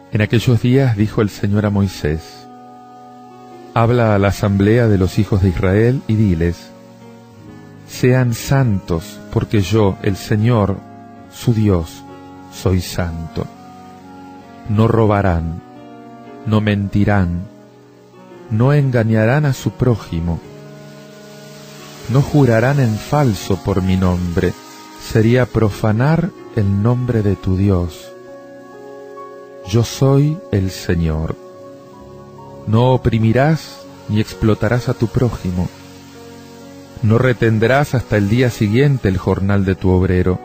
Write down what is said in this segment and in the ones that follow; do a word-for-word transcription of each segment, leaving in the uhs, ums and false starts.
En aquellos días dijo el Señor a Moisés: Habla a la asamblea de los hijos de Israel y diles: Sean santos, porque yo, el Señor, su Dios, soy santo. No robarán, no mentirán, no engañarán a su prójimo, no jurarán en falso por mi nombre, sería profanar el nombre de tu Dios. Yo soy el Señor. No oprimirás ni explotarás a tu prójimo. No retendrás hasta el día siguiente el jornal de tu obrero.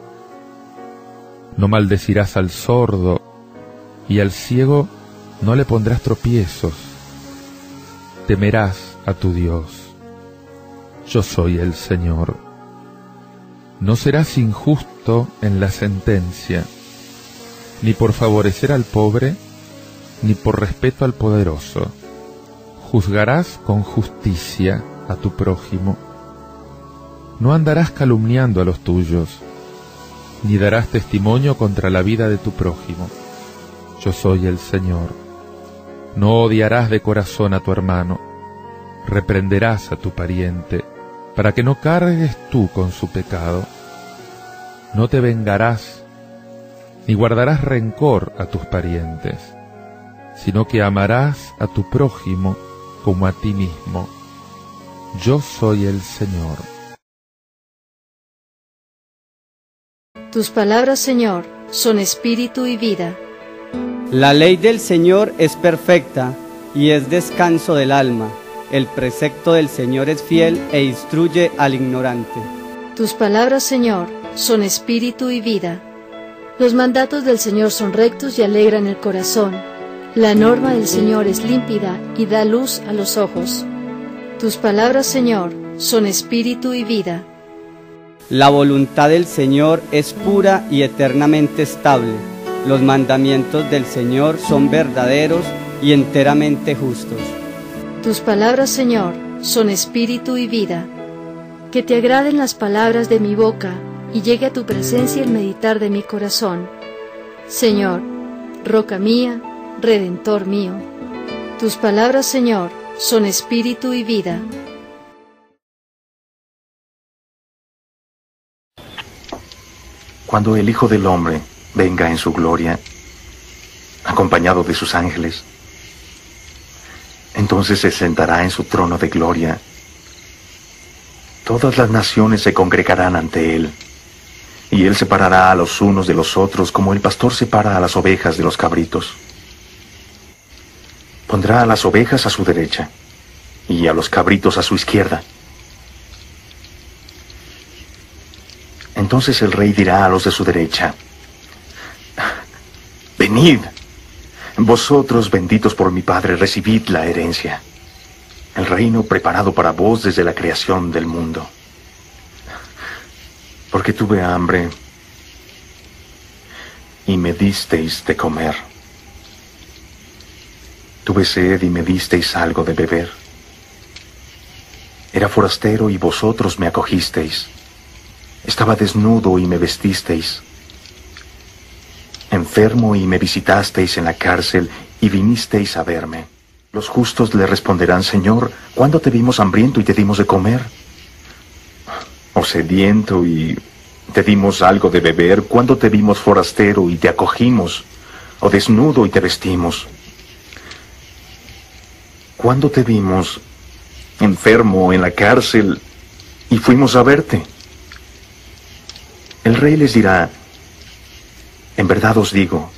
No maldecirás al sordo, y al ciego no le pondrás tropiezos. Temerás a tu Dios. Yo soy el Señor. No serás injusto en la sentencia, ni por favorecer al pobre, ni por respeto al poderoso. Juzgarás con justicia a tu prójimo. No andarás calumniando a los tuyos, ni darás testimonio contra la vida de tu prójimo. Yo soy el Señor. No odiarás de corazón a tu hermano. Reprenderás a tu pariente, para que no cargues tú con su pecado. No te vengarás, ni guardarás rencor a tus parientes, sino que amarás a tu prójimo como a ti mismo. Yo soy el Señor. Tus palabras, Señor, son espíritu y vida. La ley del Señor es perfecta y es descanso del alma. El precepto del Señor es fiel e instruye al ignorante. Tus palabras, Señor, son espíritu y vida. Los mandatos del Señor son rectos y alegran el corazón. La norma del Señor es límpida y da luz a los ojos. Tus palabras, Señor, son espíritu y vida. La voluntad del Señor es pura y eternamente estable. Los mandamientos del Señor son verdaderos y enteramente justos. Tus palabras, Señor, son espíritu y vida. Que te agraden las palabras de mi boca y llegue a tu presencia el meditar de mi corazón. Señor, roca mía, Redentor mío. Tus palabras, Señor, son espíritu y vida. Cuando el Hijo del Hombre venga en su gloria, acompañado de sus ángeles, entonces se sentará en su trono de gloria. Todas las naciones se congregarán ante él, y él separará a los unos de los otros como el pastor separa a las ovejas de los cabritos. Pondrá a las ovejas a su derecha, y a los cabritos a su izquierda. Entonces el rey dirá a los de su derecha: Venid, vosotros benditos por mi Padre, recibid la herencia, el reino preparado para vos desde la creación del mundo. Porque tuve hambre y me disteis de comer. Tuve sed y me disteis algo de beber. Era forastero y vosotros me acogisteis. Estaba desnudo y me vestisteis. Enfermo y me visitasteis en la cárcel y vinisteis a verme. Los justos le responderán: Señor, ¿cuándo te vimos hambriento y te dimos de comer? O sediento y te dimos algo de beber. ¿Cuándo te vimos forastero y te acogimos? O desnudo y te vestimos. ¿Cuándo te vimos enfermo en la cárcel y fuimos a verte? El rey les dirá: en verdad os digo,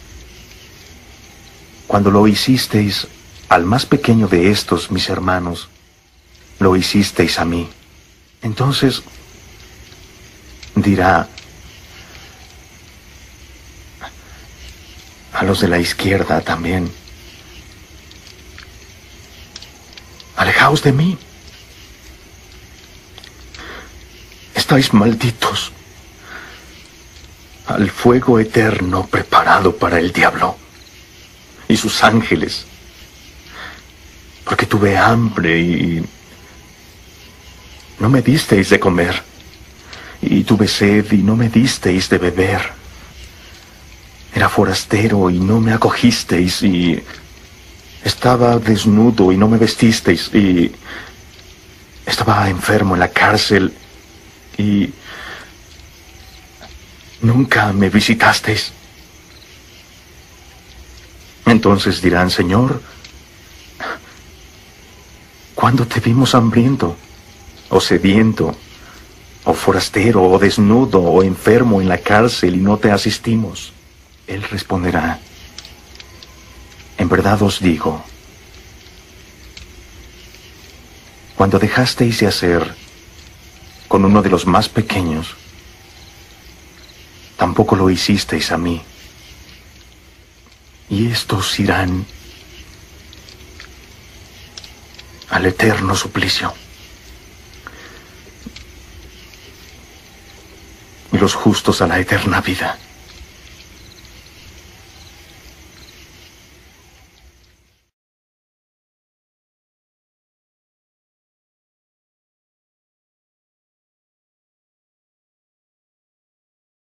cuando lo hicisteis al más pequeño de estos, mis hermanos, lo hicisteis a mí. Entonces dirá a los de la izquierda también: alejaos de mí, estáis malditos al fuego eterno preparado para el diablo y sus ángeles, porque tuve hambre y no me disteis de comer, y tuve sed y no me disteis de beber, Era forastero y no me acogisteis, y estaba desnudo y no me vestisteis, y estaba enfermo en la cárcel y nunca me visitasteis. Entonces dirán, Señor, ¿cuándo te vimos hambriento, o sediento, o forastero, o desnudo, o enfermo en la cárcel y no te asistimos? Él responderá, en verdad os digo, cuando dejasteis de hacer con uno de los más pequeños, tampoco lo hicisteis a mí. Y estos irán al eterno suplicio, y los justos a la eterna vida.